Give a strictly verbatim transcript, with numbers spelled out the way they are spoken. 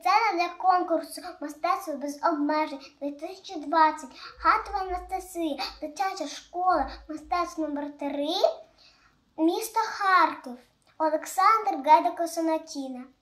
сцена для конкурсу «Мистецтво без обмежень» дві тисячі двадцять. Хатова Анастасия, Дитяча школа, мистецтво номер три, місто Харків. Олександр Гедике Сонатiна.